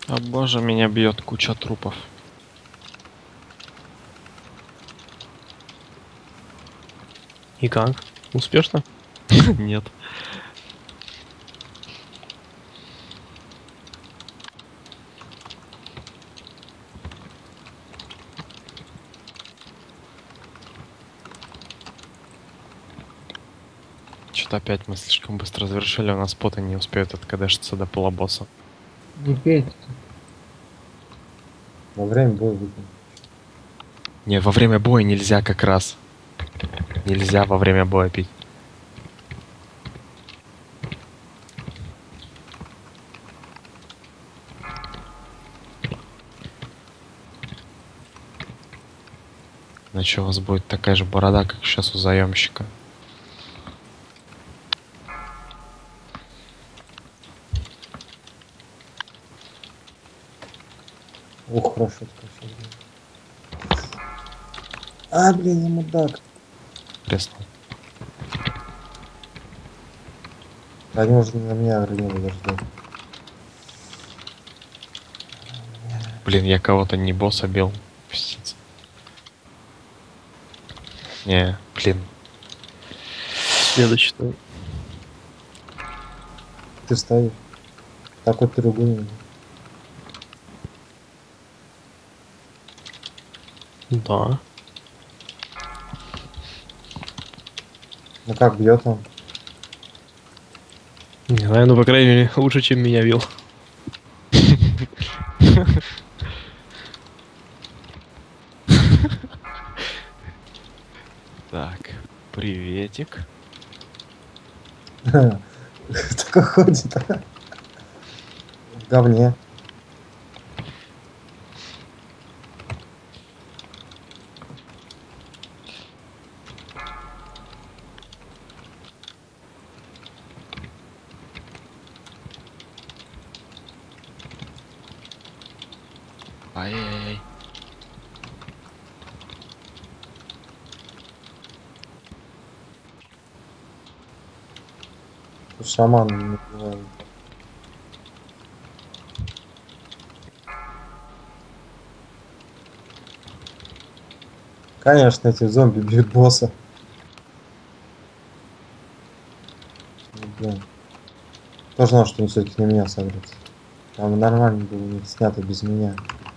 О боже, меня бьет куча трупов. И как? Успешно? Нет. Что-то опять мы слишком быстро завершили, у нас поты не успеют откадешиться до полубосса. Не пейте. Во время боя выпьем. Не, во время боя нельзя как раз. Нельзя во время боя пить. Иначе у вас будет такая же борода, как сейчас у заемщика. Ох, хорошо, хорошо. А, блин, я мудак. Преснул. Они уже на меня рванули даже. Блин, я кого-то не босса бил. Пиздец. Не, блин. Следующий. Ты ставишь. Такой треугольник. Да. Ну как бьет он? Не знаю, ну по крайней мере лучше, чем меня бил. Так, приветик. Такой ходит. В говне. Ай-яй-яй. Шаман не бывает. Конечно, эти зомби бьют босса. Ну, блин. Тоже знал, что они все-таки на меня согрятся. Там нормально было, у них снято без меня.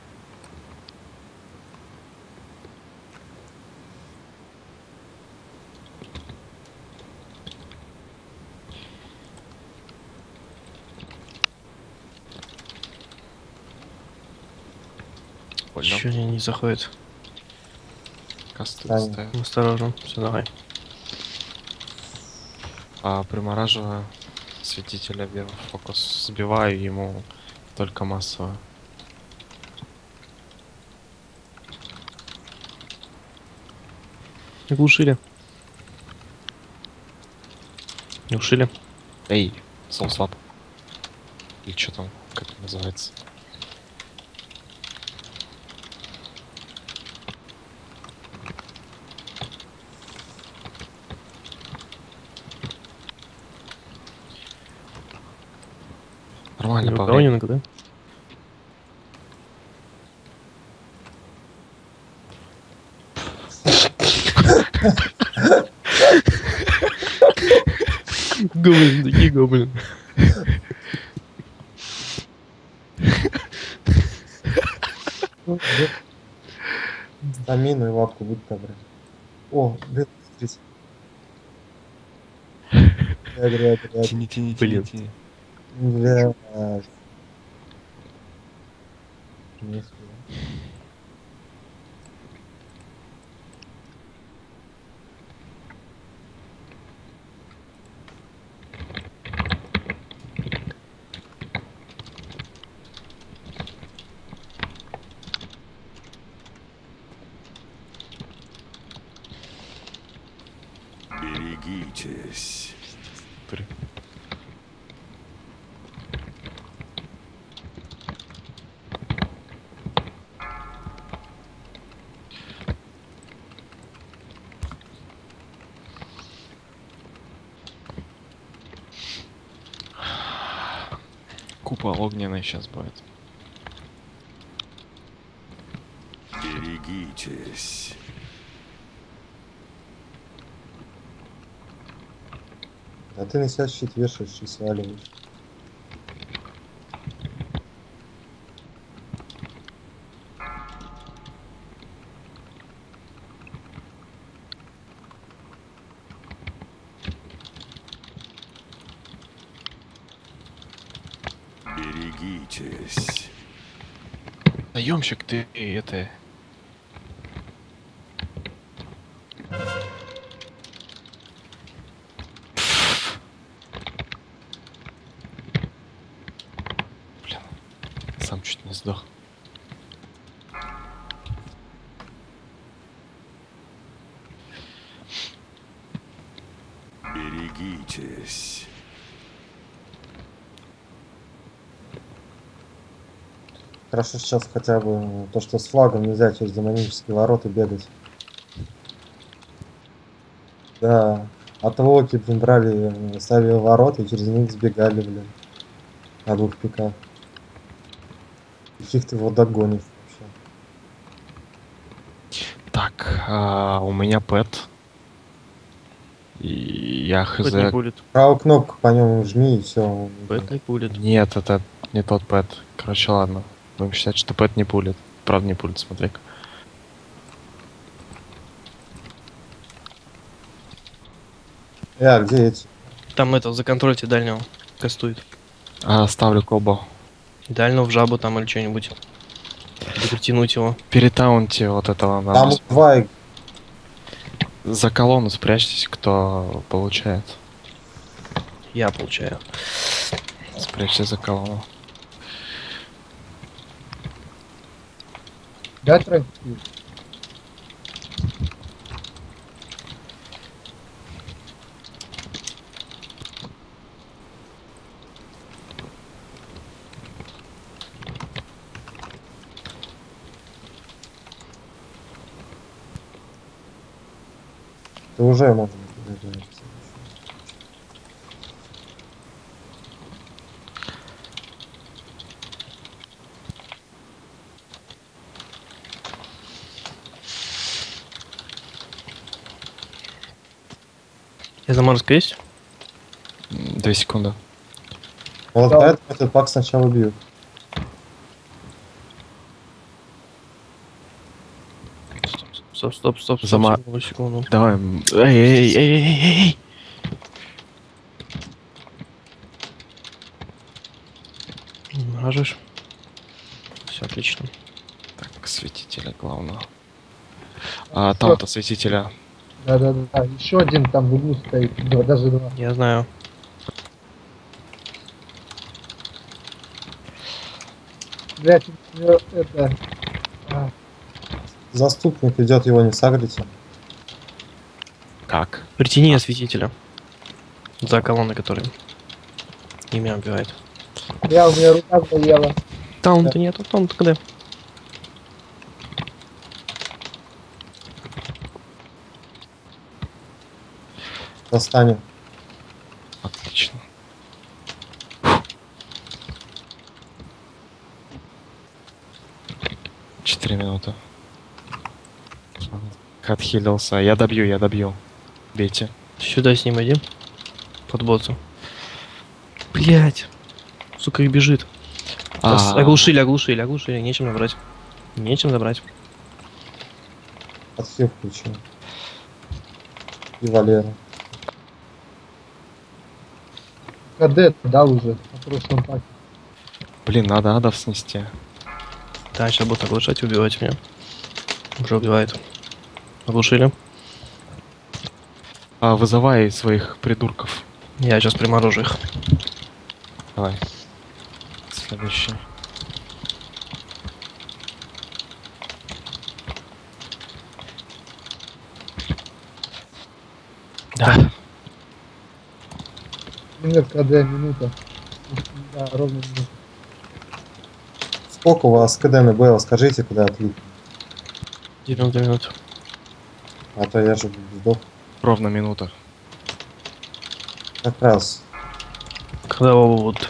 Понял. Чё они не заходят? Касты Таня. ставят. Осторожно. Все, давай. Примораживаю светителя фокус. Сбиваю ему только массово. Глушили. Глушили. Эй, соуслап. Или что там, как это называется? Нормально по времени. Ронинг, да? Гоблин, такие гоблин. Стамину и лапку будут добрать. О, блин, смотрите. Ряд. Тяни, тяни, тяни, Блин. тяни. Блядь. Не успел. Берегитесь. Тури. Купол огненный сейчас будет. Берегитесь. А ты на себя щит вешаешь и сваливаешь. Берегитесь. Наемщик ты это. Блин, сам чуть не сдох. Берегитесь. Хорошо сейчас хотя бы то, что с флагом нельзя через демонические ворота бегать. Да, от Волки, блин, брали, ставили ворота и через них сбегали, блин, на двух пиках. И фиг ты его догонишь вообще. Так, у меня пэт. И я Пэт не хз. пулит. Правую кнопку по нему жми и все. Пэт не пулит. Нет, это не тот пэт. Короче, ладно. Будем считать, что пэт не пулит. Правда не пулит, смотри-ка. Где эти? Там это, законтрольте дальнего. Кастует. Ставлю кобо. Дальнего в жабу там или что-нибудь. Или притянуть его. Перетаунте вот этого. Там Надо. два. За колонну спрячьтесь, кто получает. Я получаю. Спрячьтесь за колонну. Дать транспорт. Ты уже можно. Я заморозка есть? 2 секунды. Вот Да. поэтому этот пак сначала бьют. Стоп. Зама- Секунду. Давай. Эй. Мажешь. Все отлично. Так, светителя главного. Там-то светителя. Да. Еще один там в углу стоит. Даже два. Я знаю. Блять, это. Заступник идет, его не сагрите. Как? Притяни осветителя. За колонной, который и меня убивает. У меня рука заела. Таунта нет, таунта когда? Достанем. Отлично. 4 минуты. Отхилился. Я добью. Бейте. Сюда с ним иди. Под боссом. Блять. Сука, их бежит. Нас оглушили. Нечем забрать. Отхил включил. И Валера. КД дал уже на прошлом паке. Блин, надо адов снести. Да, сейчас будут оглушать и убивать меня. Уже убивает. Оглушили. Вызывай своих придурков. Я сейчас приморожу их. Давай. Следующий. Да. Нет, КД минута. Да, ровно минута. Сколько у вас КД на БЛ? Скажите, куда отлить. 90 минут. А то я же сдох. Ровно минута. Как раз. Когда оба будут?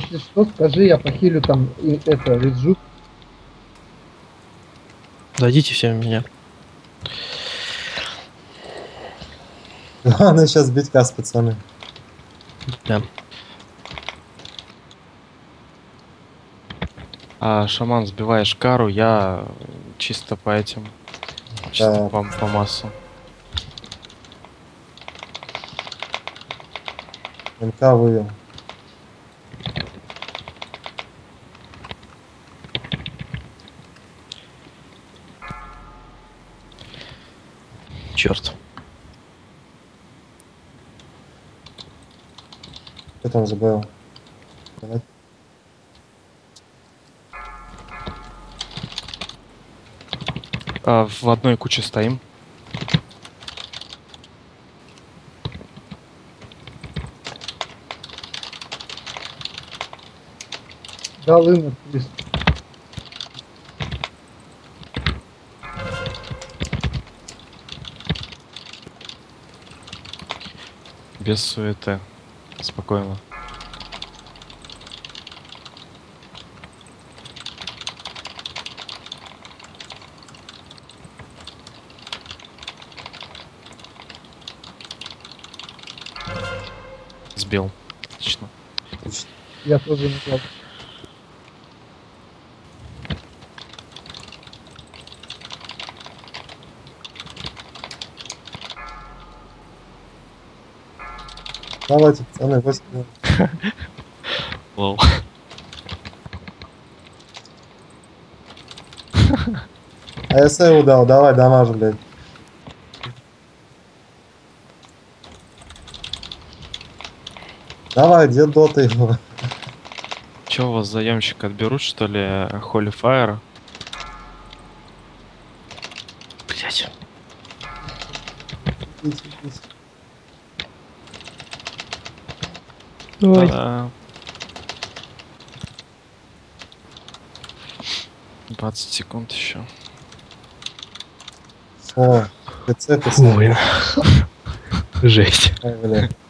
Если что, скажи, я похилю там и это, Риджу. Дадите все меня. Главное сейчас бить касс, пацаны. Да. А шаман сбиваешь кару, я чисто по этим. Чисто Да. по массу. МК вывел. Черт. Что там забыл? Давай. В одной куче стоим. Дал им лист. Без суеты. Спокойно. Сбил. Отлично. Я тоже назвал. Давайте, пацаны, 8 минут. Лол. А я сейву дал, давай, дамажу, блядь. Давай, где дота его? Че, у вас заемщик отберут, что ли, Holy Fire? Блять. Ой. Да. 20 секунд еще. О, ПЦ, Фу, блин. Жесть. Ой, бля.